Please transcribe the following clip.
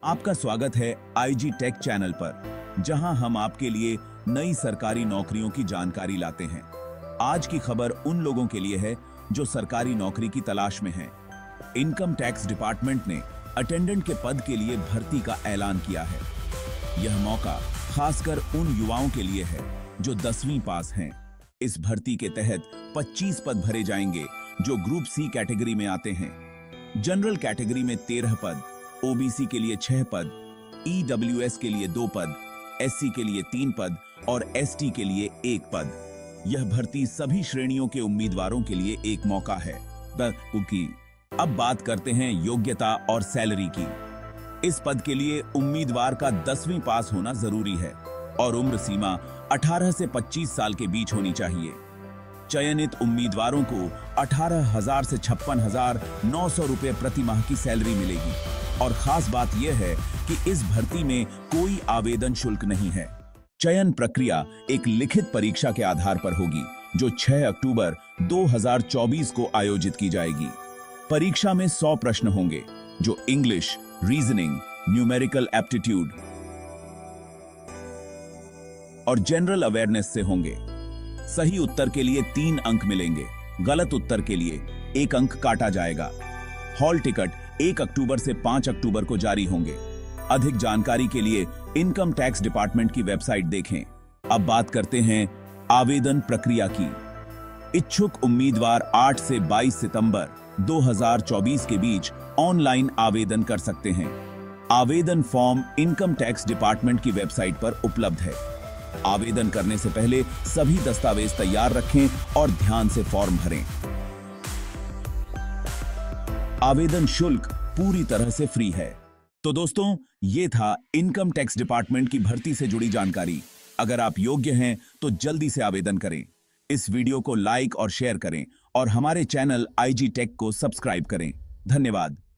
आपका स्वागत है आईजी टेक चैनल पर, जहां हम आपके लिए नई सरकारी नौकरियों की जानकारी लाते हैं। आज की खबर उन लोगों के लिए है जो सरकारी नौकरी की तलाश में हैं। इनकम टैक्स डिपार्टमेंट ने अटेंडेंट के पद के लिए भर्ती का ऐलान किया है। यह मौका खासकर उन युवाओं के लिए है जो 10वीं पास हैं। इस भर्ती के तहत 25 पद भरे जाएंगे जो ग्रुप सी कैटेगरी में आते हैं। जनरल कैटेगरी में 13 पद, ओबीसी के लिए 6 पद, ईडब्ल्यूएस के लिए 2 पद, एससी के लिए 3 पद और एसटी के लिए 1 पद। यह भर्ती सभी श्रेणियों के उम्मीदवारों के लिए एक मौका है। अब बात करते हैं योग्यता और सैलरी की। इस पद के लिए उम्मीदवार का 10वीं पास होना जरूरी है और उम्र सीमा 18 से 25 साल के बीच होनी चाहिए। चयनित उम्मीदवारों को 18,000 से 56,900 रुपए प्रति माह की सैलरी मिलेगी और खास बात यह है कि इस भर्ती में कोई आवेदन शुल्क नहीं है। चयन प्रक्रिया एक लिखित परीक्षा के आधार पर होगी जो 6 अक्टूबर 2024 को आयोजित की जाएगी। परीक्षा में 100 प्रश्न होंगे जो इंग्लिश, रीजनिंग, न्यूमेरिकल एप्टीट्यूड और जनरल अवेयरनेस से होंगे। सही उत्तर के लिए 3 अंक मिलेंगे, गलत उत्तर के लिए 1 अंक काटा जाएगा। हॉल टिकट 1 अक्टूबर से 5 अक्टूबर को जारी होंगे। अधिक जानकारी के लिए इनकम टैक्स डिपार्टमेंट की वेबसाइट देखें। अब बात करते हैं आवेदन प्रक्रिया की। इच्छुक उम्मीदवार 8 से 22 सितंबर 2024 के बीच ऑनलाइन आवेदन कर सकते हैं। आवेदन फॉर्म इनकम टैक्स डिपार्टमेंट की वेबसाइट पर उपलब्ध है। आवेदन करने से पहले सभी दस्तावेज तैयार रखें और ध्यान से फॉर्म भरें। आवेदन शुल्क पूरी तरह से फ्री है। तो दोस्तों, ये था इनकम टैक्स डिपार्टमेंट की भर्ती से जुड़ी जानकारी। अगर आप योग्य हैं तो जल्दी से आवेदन करें। इस वीडियो को लाइक और शेयर करें और हमारे चैनल आईजी टेक को सब्सक्राइब करें। धन्यवाद।